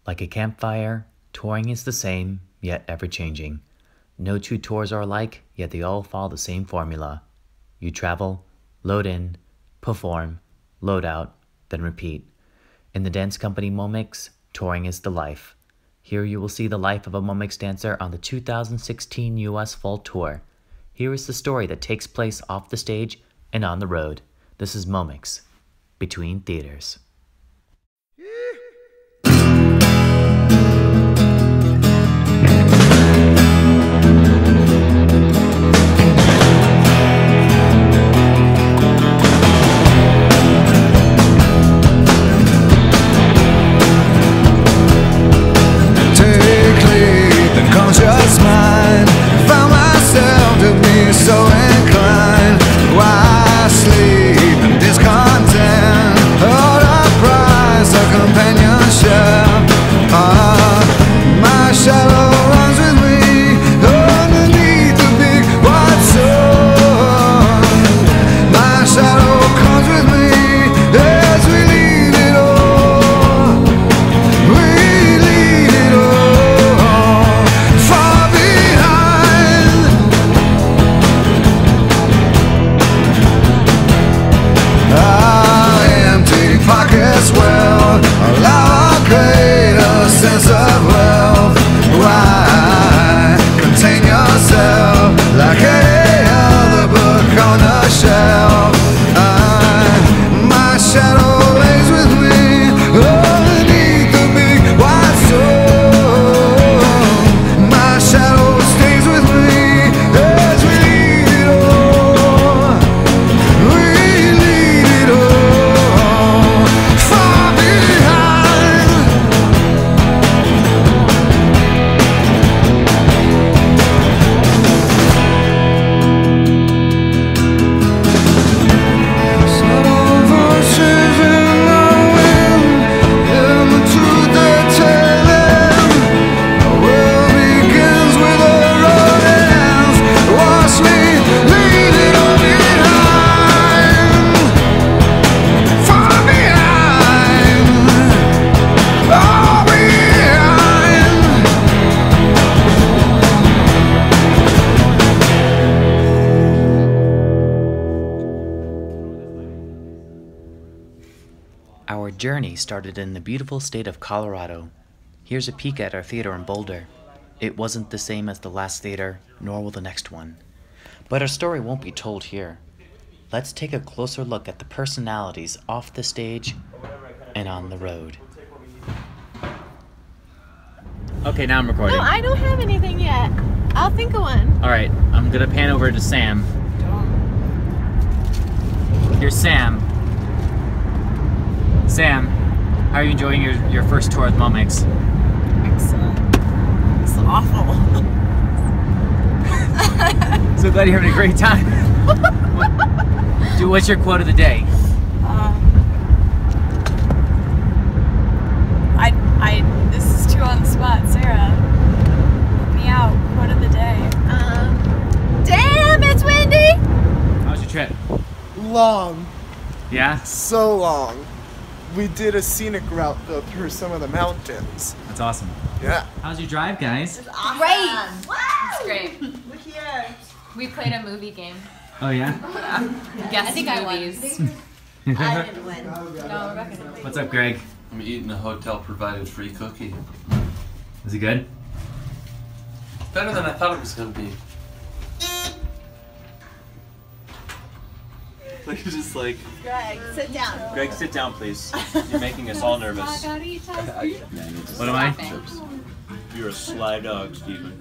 Like a campfire, touring is the same, yet ever-changing. No two tours are alike, yet they all follow the same formula. You travel, load in, perform, load out, then repeat. In the dance company Momix, touring is the life. Here you will see the life of a Momix dancer on the 2016 US Fall Tour. Here is the story that takes place off the stage and on the road. This is Momix, Between Theaters. Our journey started in the beautiful state of Colorado. Here's a peek at our theater in Boulder. It wasn't the same as the last theater, nor will the next one. But our story won't be told here. Let's take a closer look at the personalities off the stage and on the road. Okay, now I'm recording. No, I don't have anything yet. I'll think of one. Alright, I'm gonna pan over to Sam. Here's Sam. Sam, how are you enjoying your first tour with Momix? Excellent. It's awful. So glad you're having a great time. Dude, what's your quote of the day? This is too on the spot, Sarah. Help me out. Quote of the day. Damn, it's windy! How was your trip? Long. Yeah? So long. We did a scenic route though through some of the mountains. That's awesome. Yeah. How's your drive, guys? Awesome. Great! It's great. Look here. We played a movie game. Oh yeah? Guess I think movies. I didn't win. No, Rebecca didn't. What's up, Greg? I'm eating a hotel-provided free cookie. Is it good? Better than I thought it was going to be. Like, just like... Greg, sit down. Greg, sit down, please. You're making us all nervous. What am I? You're a sly dog, Steven.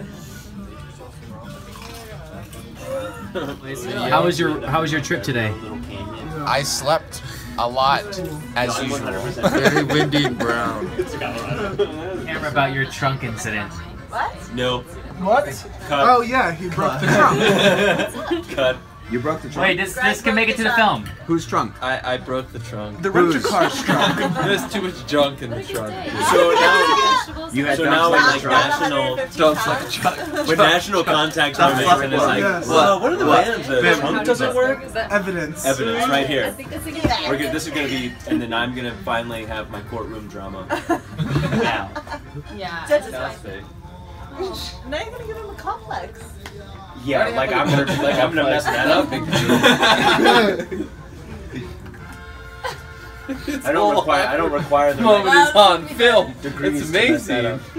How was your trip today? I slept a lot, as usual. Very windy and brown. Camera about your trunk incident. What? No. What? Cut. Oh yeah, he broke the trunk. Cut. You broke the trunk? Wait, this can make it to the film. Whose trunk? I broke the trunk. The rental car's trunk. There's too much junk in the trunk. So now, You had so now dumps with like like trunk. national, with national contact information, it's like, Yes. well, what are the bands? The Babe, trunk doesn't work. Evidence. Evidence right here. We're good. This is gonna be, and then I'm gonna finally have my courtroom drama. Now. Yeah. That's fake. Now you're gonna give him a complex. Yeah, like I'm gonna mess that up. I don't require the moment is on film. degrees It's to mess that amazing.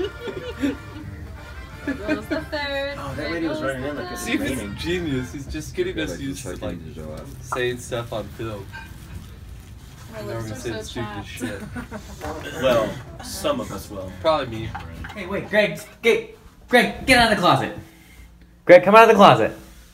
up. Goes the third. Oh, that lady was running in like it's See if raining. it's genius. He's just getting us used to like saying stuff on film. My Now we're lips gonna are say so stupid shit. Well, some of us will. Probably me. Hey, wait, Greg, get out of the closet. Greg, come out of the closet.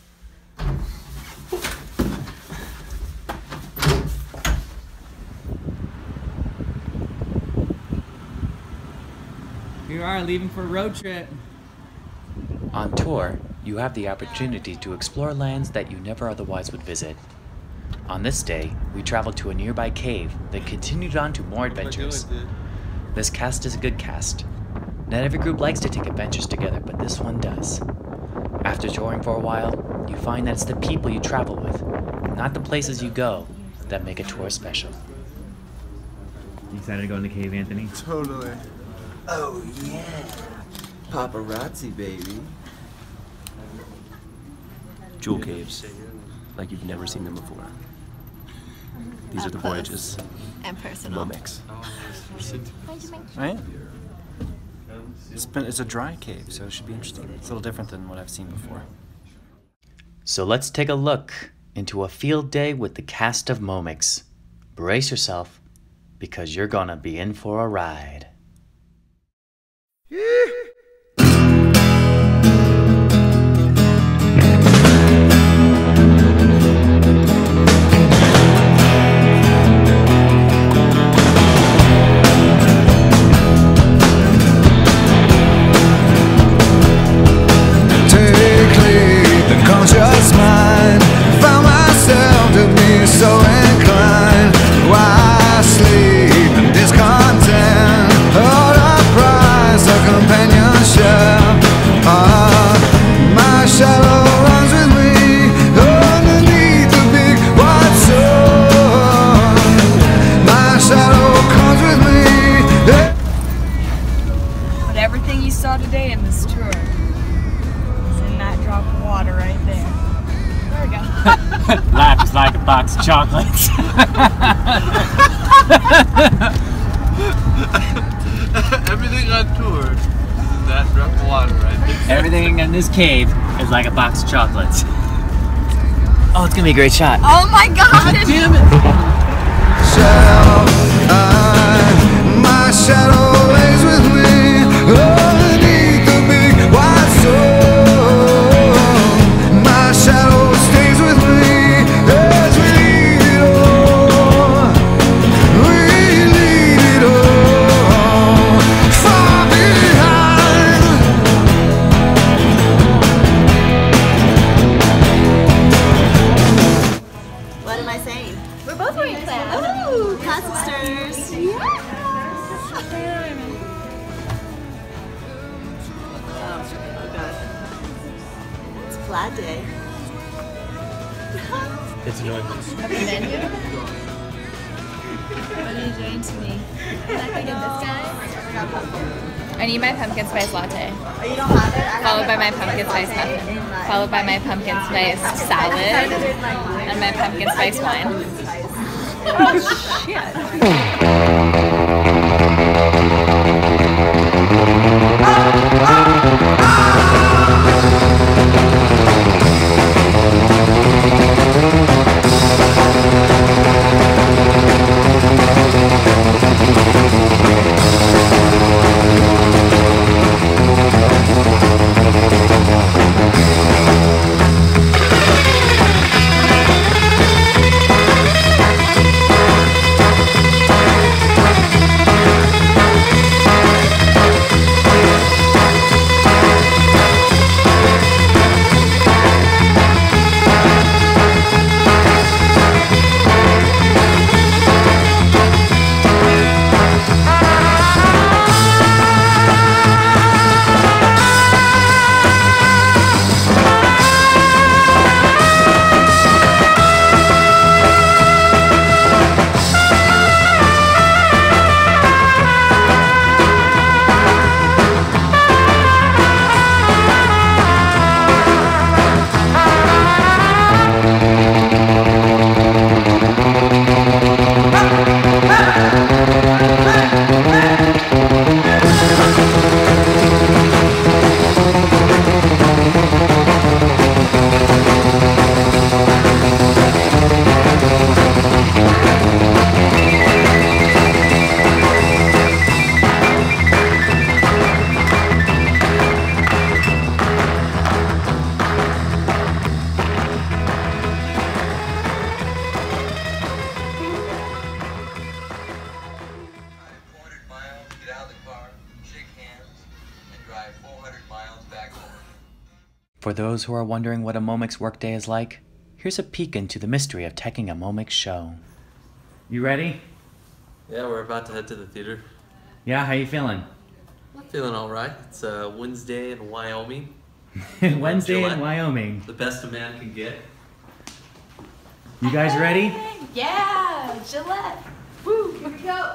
Here we are, leaving for a road trip. On tour, you have the opportunity to explore lands that you never otherwise would visit. On this day, we traveled to a nearby cave, then continued on to more adventures. This cast is a good cast. Not every group likes to take adventures together, but this one does. After touring for a while, you find that it's the people you travel with, not the places you go, that make a tour special. You excited to go in the cave, Anthony? Totally. Oh yeah. Paparazzi, baby. Jewel caves, like you've never seen them before. These are the voyages. And personal. Momix. Right? It's a dry cave, so it should be interesting. It's a little different than what I've seen before. So let's take a look into a field day with the cast of Momix. Brace yourself, because you're gonna be in for a ride. Conscious mind, found myself to be so inclined. Why sleep in discontent? All the price of companionship. My shadow runs with me underneath the big white sun. My shadow comes with me. But everything you saw today in this tour is in that drop of water right there. There we go. Life is like a box of chocolates. Everything on tour is in that drop of water right there. Everything in this cave is like a box of chocolates. Oh, it's gonna be a great shot. Oh my god! Damn it! My shadow lays with me underneath the big white sun. My shadow stays with me as we lead it all. We lead it all far behind. What am I saying? We're both wearing plaid. Ooh, class sisters. Yeah. Oh god. It's plaid day. It's annoying. What are you doing to me? Like I did this guy? I need my pumpkin spice latte. Oh, you don't have it? Followed by my pumpkin spice muffin. Followed by my pumpkin spice salad. And my pumpkin spice wine. Oh shit. For those who are wondering what a Momix workday is like, here's a peek into the mystery of teching a Momix show. You ready? Yeah, we're about to head to the theater. Yeah, how you feeling? I'm feeling all right. It's Wednesday in Wyoming. Wednesday in Wyoming. The best a man can get. You guys ready? Yeah, Gillette. Woo, here we go.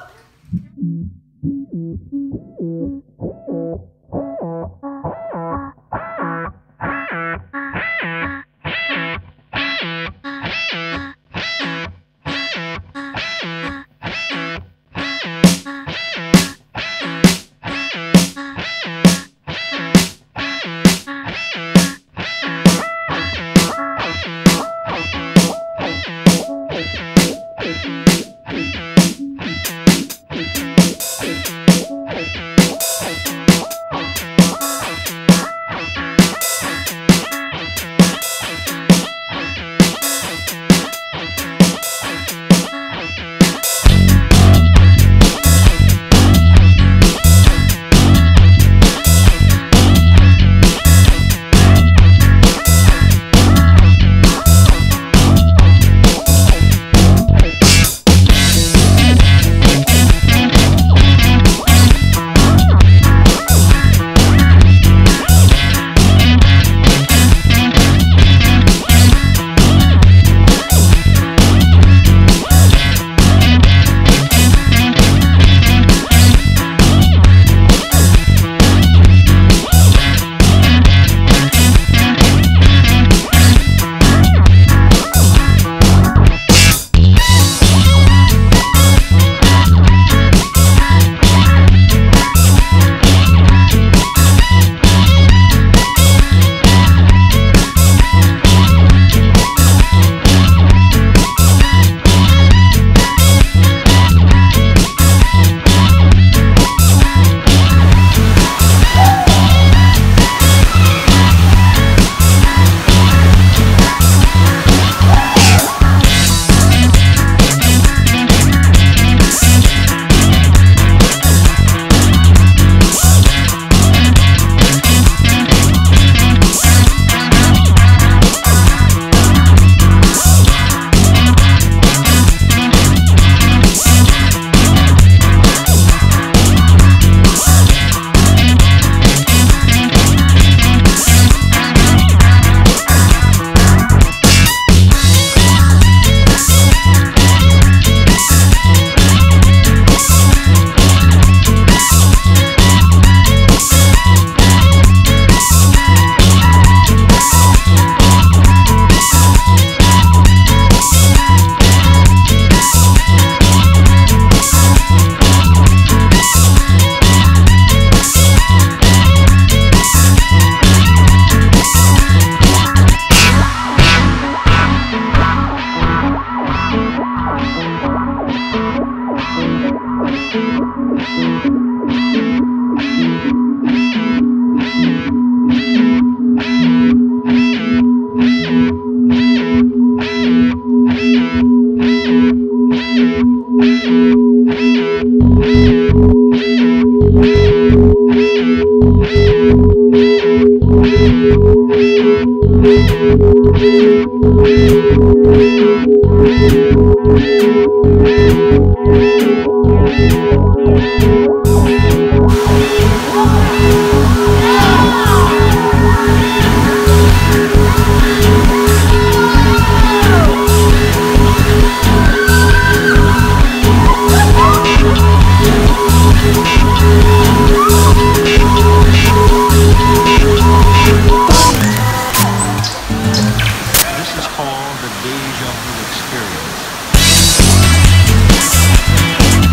This is called the deja vu experience.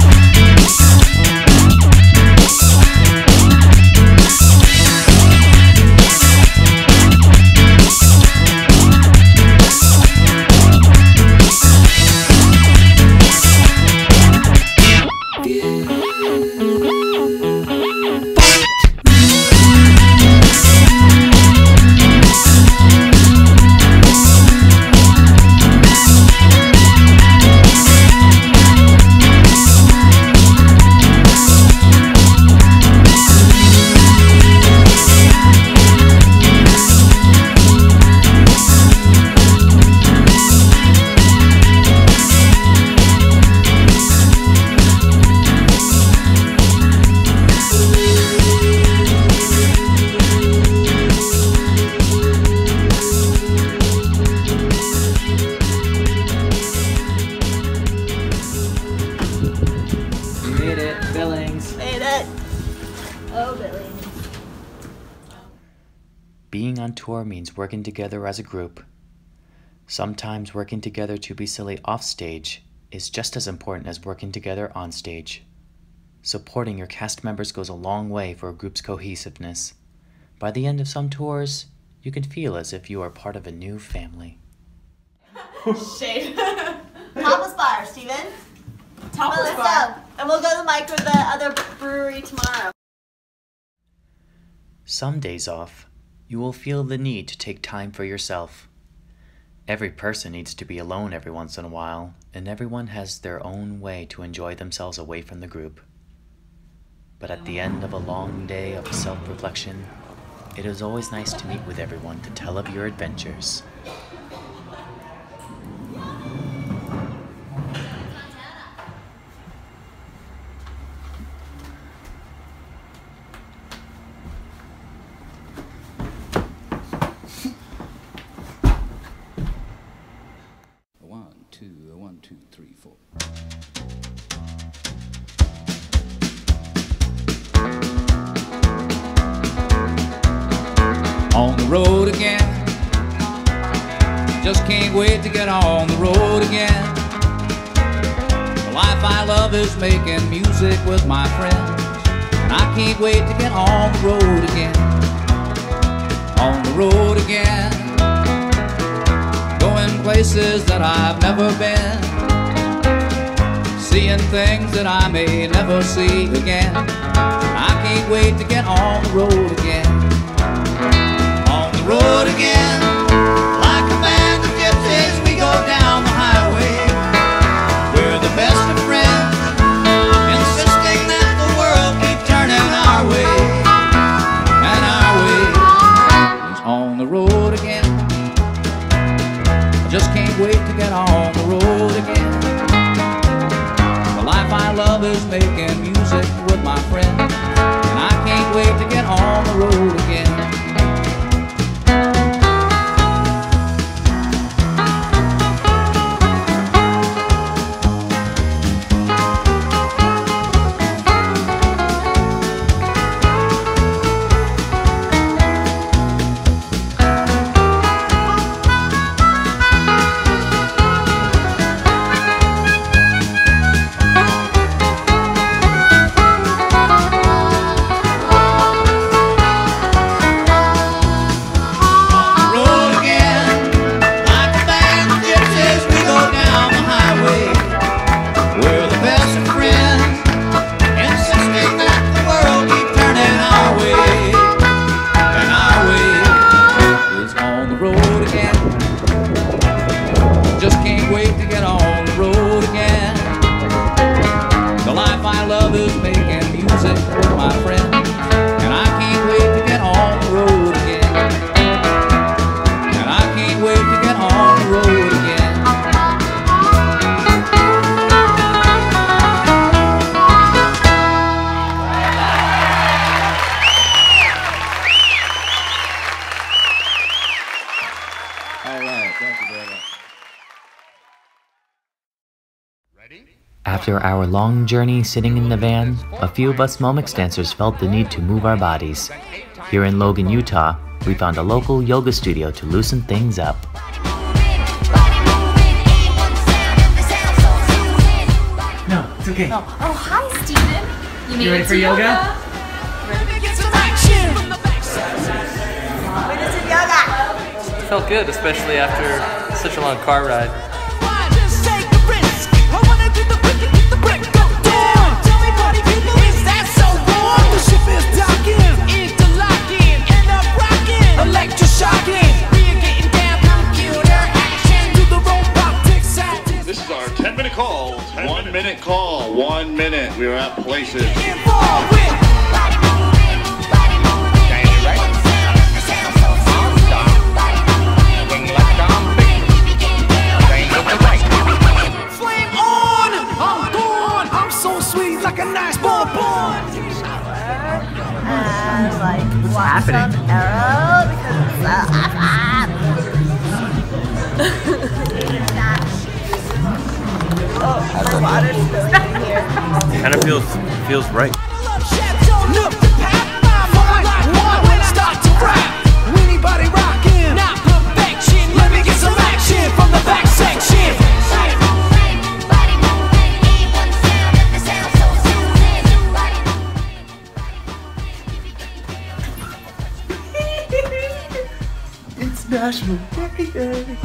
on tour means working together as a group. Sometimes working together to be silly off stage is just as important as working together on stage. Supporting your cast members goes a long way for a group's cohesiveness. By the end of some tours, you can feel as if you are part of a new family. Shade. Tapas bar, Steven. Tapas bar. And we'll go to the mic or the other brewery tomorrow. Some days off, you will feel the need to take time for yourself. Every person needs to be alone every once in a while, and everyone has their own way to enjoy themselves away from the group. But at the end of a long day of self-reflection, it is always nice to meet with everyone to tell of your adventures. One, two, three, four. On the road again. Just can't wait to get on the road again. The life I love is making music with my friends, and I can't wait to get on the road again. On the road again. Going places that I've never been, seeing things that I may never see again. I can't wait to get on the road again. On the road again. Like a band of gypsies, we go down the highway. We're the best of friends, insisting that the world keep turning our way. And our way is on the road again. Just can't wait to get on the road again. The life I love is making music with my friends, and I can't wait to get on the road again. Just can't wait to get on the road again. The life I love is making music with my friends, and I can't wait to get on the road again. And I can't wait to get on the road again. All right, thank you very much. After our long journey sitting in the van, a few of us Momix dancers felt the need to move our bodies. Here in Logan, Utah, we found a local yoga studio to loosen things up. No, it's okay. Oh, hi, Steven. You ready for yoga? Ready to get some action. We just did yoga. It felt good, especially after such a long car ride. This is our 10-minute call. 1 minute call. 1 minute. We are at places. What's happening? Arrow because it's so awesome. Oh, my water's spilling in here. Kind of feels right. Anybody from the back section. It's National Gay Day.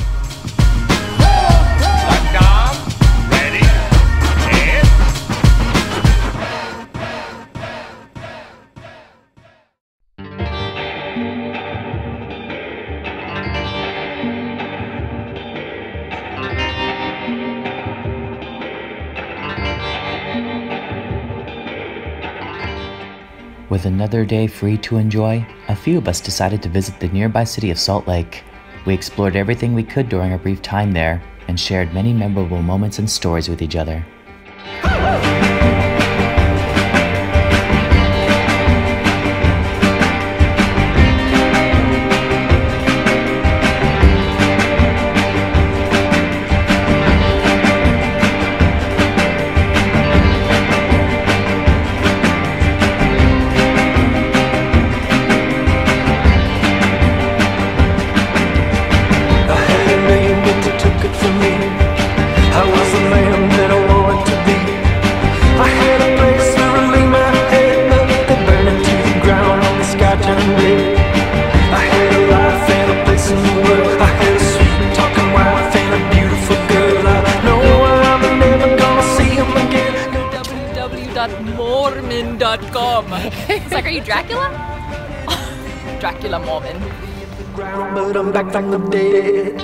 Ready? And With another day free to enjoy, a few of us decided to visit the nearby city of Salt Lake. We explored everything we could during our brief time there and shared many memorable moments and stories with each other. Mormon.com. It's like, are you Dracula? Dracula Mormon. But I'm back from the dead.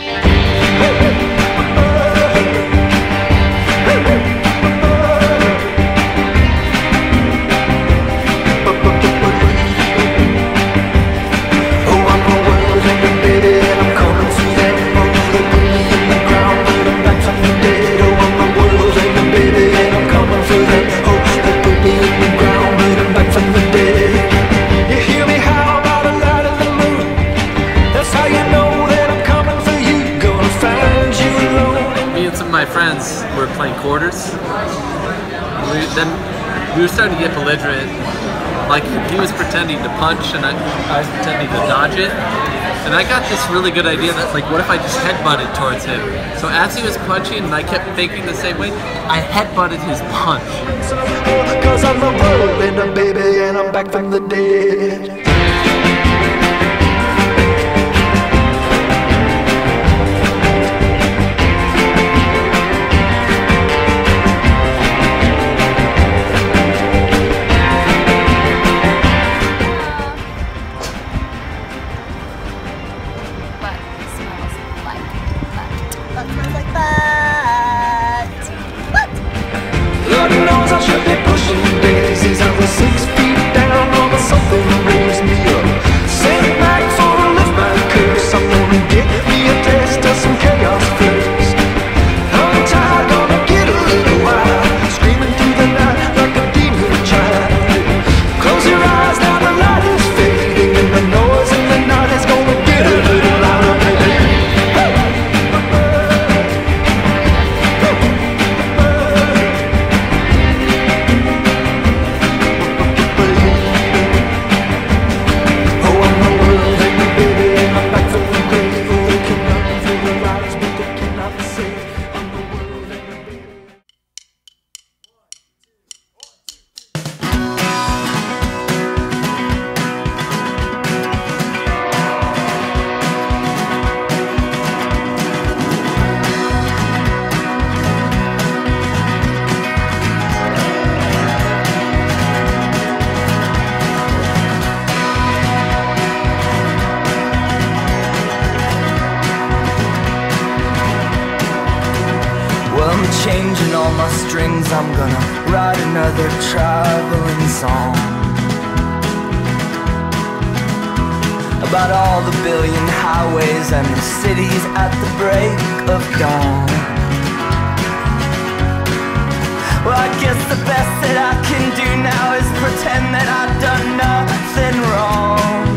Friends were playing quarters. Then we were starting to get belligerent. Like, he was pretending to punch and I was pretending to dodge it. And I got this really good idea that, like, what if I just headbutted towards him? So as he was punching and I kept thinking the same way, I headbutted his punch. Cause I'm a whirlwind, baby, and I'm back from the dead. Changing all my strings, I'm gonna write another traveling song about all the billion highways and the cities at the break of dawn. Well, I guess the best that I can do now is pretend that I've done nothing wrong.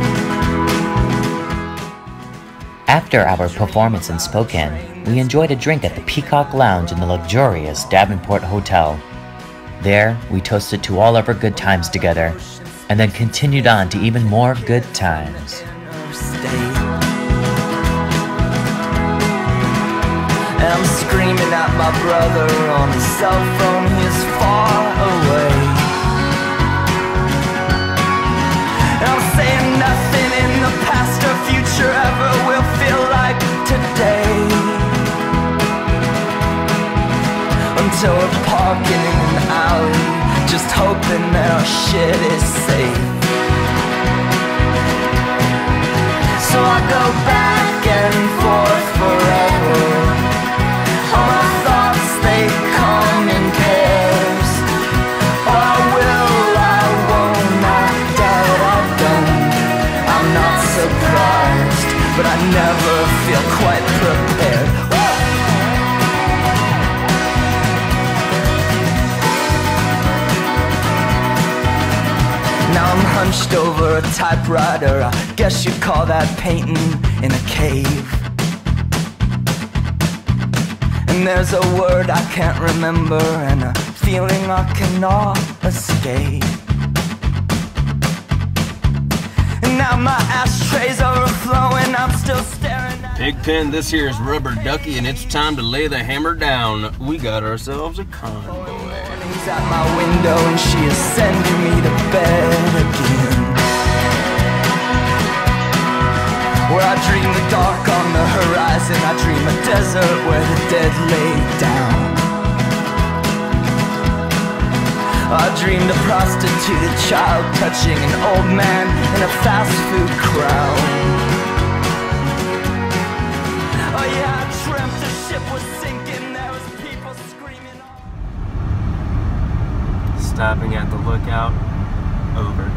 After our performance in Spokane, we enjoyed a drink at the Peacock Lounge in the luxurious Davenport Hotel. There, we toasted to all of our good times together, and then continued on to even more good times. And I'm screaming at my brother on his cell phone, he's far away. And I'm saying nothing in the past or future ever will feel like today, until we're parking in an alley, just hoping that our shit is safe. So I go back and forth forever. All my thoughts, they come in pairs. Oh, I will, I won't, I doubt I don't. I'm not surprised, but I never feel quite prepared. Now I'm hunched over a typewriter, I guess you'd call that painting in a cave. And there's a word I can't remember and a feeling I cannot escape. And now my ashtray's overflowing, I'm still staring at Pigpen, this here is Rubber Ducky, and it's time to lay the hammer down. We got ourselves a convoy. She's at my window and she is sending me to bed again, where I dream the dark on the horizon, I dream a desert where the dead lay down. I dreamed a prostituted child touching an old man in a fast food crowd. Oh yeah, I dreamt the ship was sinking, there was people screaming. Stopping at the lookout. Over.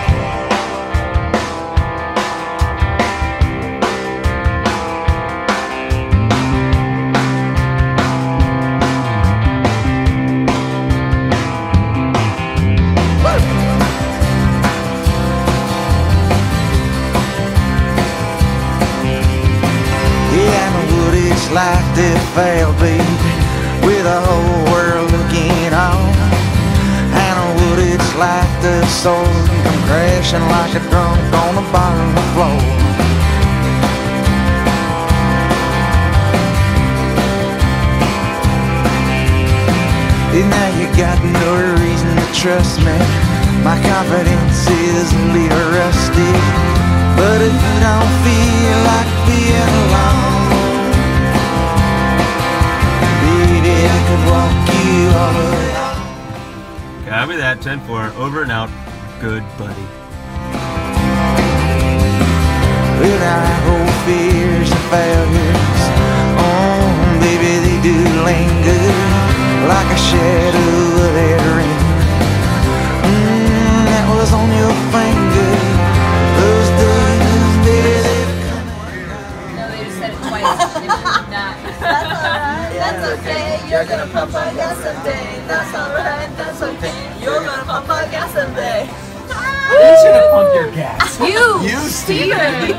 Like the fail, baby, with the whole world looking on. And what it's like the soul come crashing like a drunk on the bottom of the floor. And now you got no reason to trust me. My confidence is a little rusty, but if you don't feel like being alone, I could walk you all the way out. Copy that, 10-4, over and out. Good buddy. Well, I hold fears and failures on, baby, they do linger like a shadow of that ring. That was on your finger. Those days, baby, they've come. No, they just said it twice. They should not. That's alright, that's okay. You're gonna pump our gas someday. That's alright, that's okay. You're gonna pump our gas someday. You should have pumped your gas. You, Steven.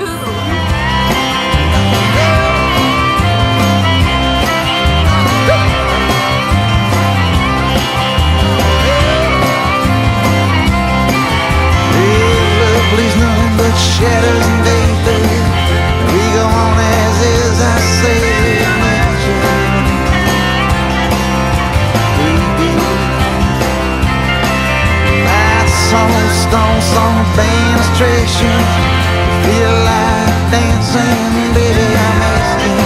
Please nothing but shadows and vapors. We go on as is, I say. On some penetration, feel like dancing, baby, I'm asking.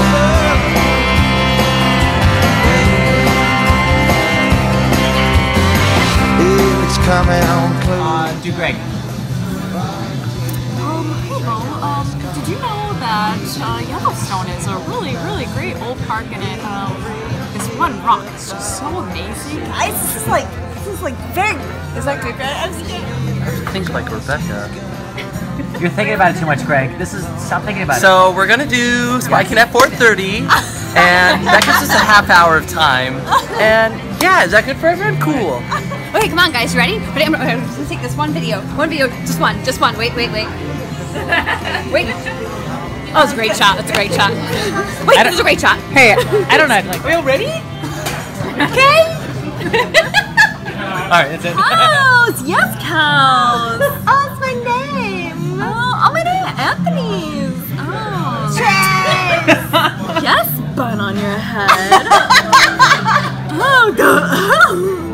If it's coming on close. Do Greg. Hey Bo, did you know that Yellowstone is a really, really great old park, and this one rock is just so amazing. This is like very. Is that good, Greg? I'm scared. Think like Rebecca. You're thinking about it too much, Greg. Stop thinking about it. So we're gonna do spiking at 4:30, and that gives us a half hour of time. And yeah, is that good for everyone? Cool. Okay, come on, guys. You ready? Ready? I'm gonna take this one video. One video. Just one. Wait. Wait. Oh, it's a great shot. That's a great shot. Wait, this is a great shot. Hey, I don't know. Like, Are you ready? Okay. Alright, that's it. Cows! Yes, cows! Oh, it's my name. Oh, my name is Anthony's. Oh. Chase! Yes, banana. on your head. Oh, God.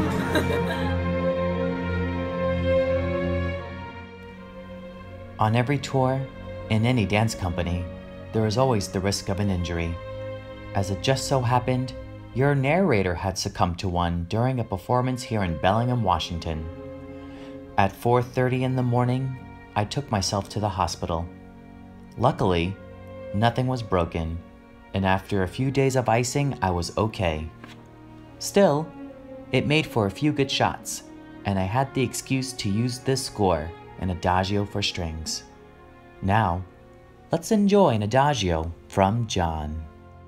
On every tour, in any dance company, there is always the risk of an injury. As it just so happened, your narrator had succumbed to one during a performance here in Bellingham, Washington. At 4:30 in the morning, I took myself to the hospital. Luckily, nothing was broken, and after a few days of icing, I was okay. Still, it made for a few good shots, and I had the excuse to use this score, an adagio for strings. Now, let's enjoy an adagio from John.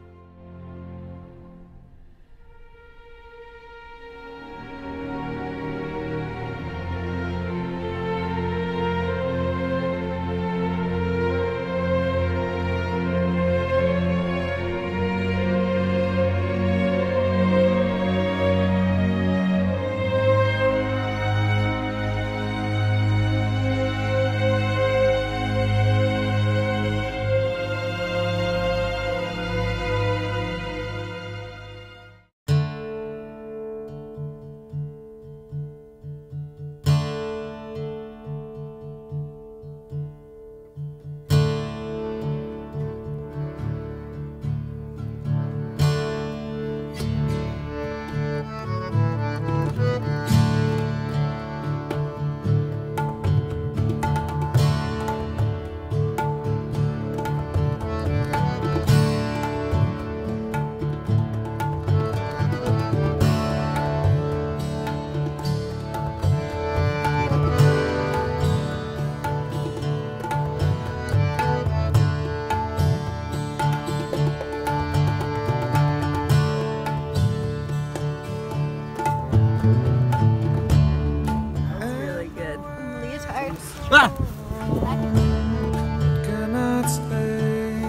Cannot stay.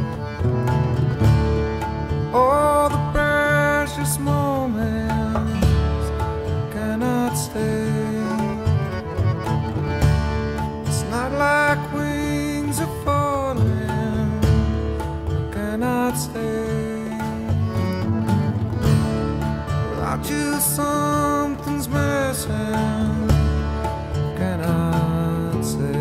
All the precious moments cannot stay. It's not like wings are falling. Cannot stay. Without you, something's missing. Cannot say.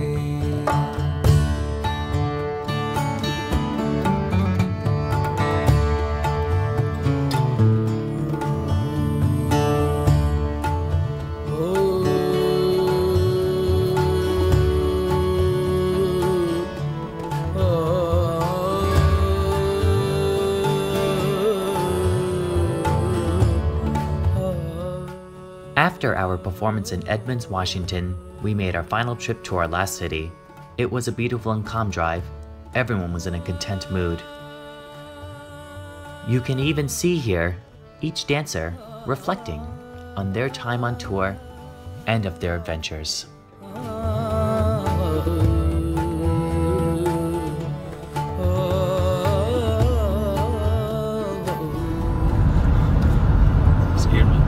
After our performance in Edmonds, Washington, we made our final trip to our last city. It was a beautiful and calm drive. Everyone was in a content mood. You can even see here each dancer reflecting on their time on tour and of their adventures. Scared me.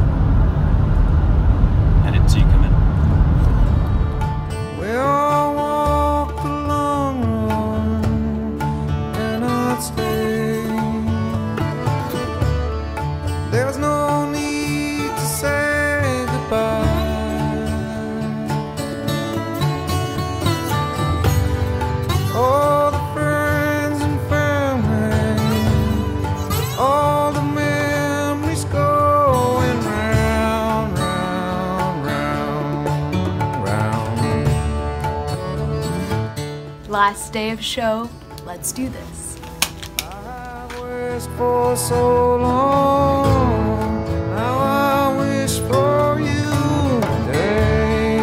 I didn't see you come in. We all walk the long road, cannot stay. There's no need to say goodbye. All the friends and family, all the memories going round, round, round, round. Last day of show, let's do this. I wished for so long, now I wish for you today.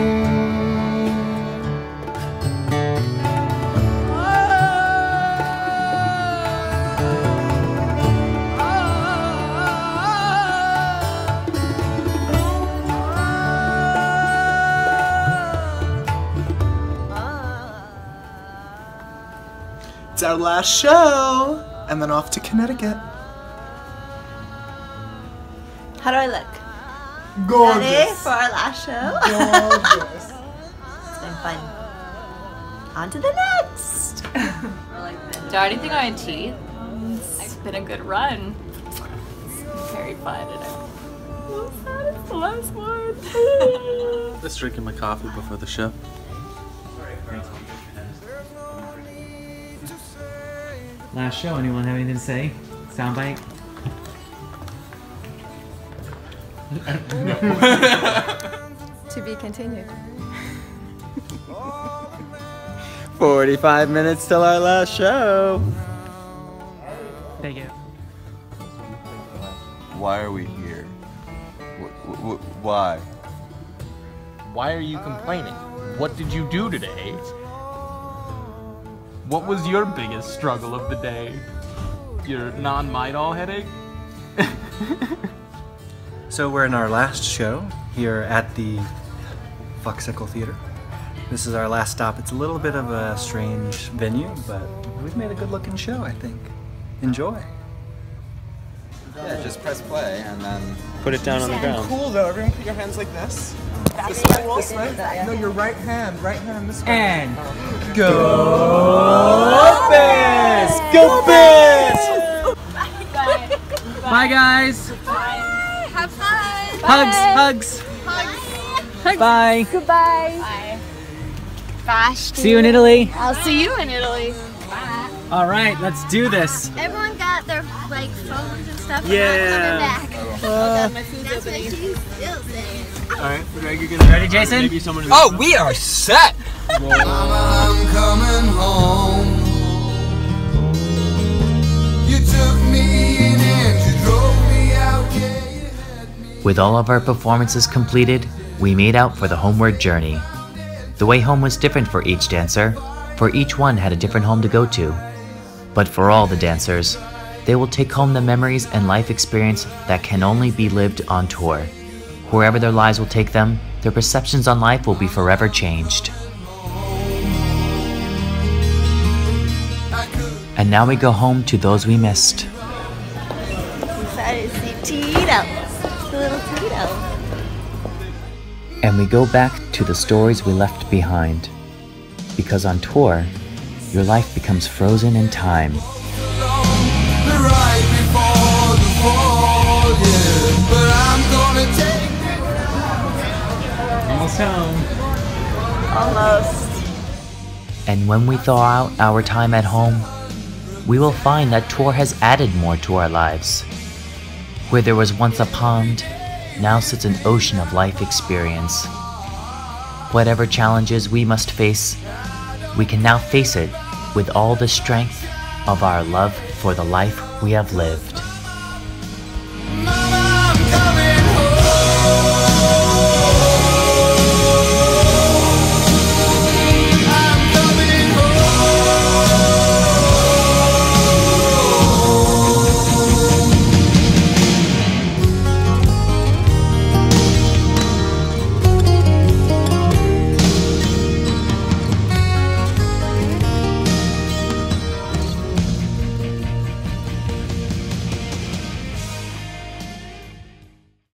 It's our last show, and then off to Connecticut. How do I look? Gorgeous. Ready for our last show? Gorgeous. It's been fun. On to the next. Do I have anything on my teeth? been a good run. It's very fun, and I'm so sad it's the last one. Just drinking my coffee before the show. Last show, anyone have anything to say? Soundbite? To be continued. 45 minutes till our last show. Thank you. Why are we here? Why? Why are you complaining? What did you do today? What was your biggest struggle of the day? Your non-Midol headache? So we're in our last show here at the Foxicle Theater. This is our last stop. It's a little bit of a strange venue, but we've made a good looking show, I think. Enjoy. Yeah, just press play and then put it down on the ground. Cool though. Everyone put your hands like this. This way. This way. No, your right hand. Right hand this way. And go Bears! Go Bears! bye guys. Bye. Have fun. Hugs. Bye. Goodbye. Bye. Gosh. See you in Italy. I'll see you in Italy. Bye. All right, let's do this. Everyone got their like phones and stuff. Yeah. Coming back. Oh, my food's opening. She's still saying. Alright, Greg, you're gonna... Ready, Jason? Maybe someone Oh, we are set! Mama, I'm coming home. You took me in and you drove me out, yeah, you had me. With all of our performances completed, we made out for the homeward journey. The way home was different for each dancer, for each one had a different home to go to. But for all the dancers, they will take home the memories and life experience that can only be lived on tour. Wherever their lives will take them, their perceptions on life will be forever changed. And now we go home to those we missed. Excited to see Tito. Little Tito. And we go back to the stories we left behind. Because on tour, your life becomes frozen in time. Right before the fall, yeah. But I'm gonna take Almost home. Almost. And when we thaw out our time at home, we will find that tour has added more to our lives. Where there was once a pond, now sits an ocean of life experience. Whatever challenges we must face, we can now face it with all the strength of our love for the life we have lived.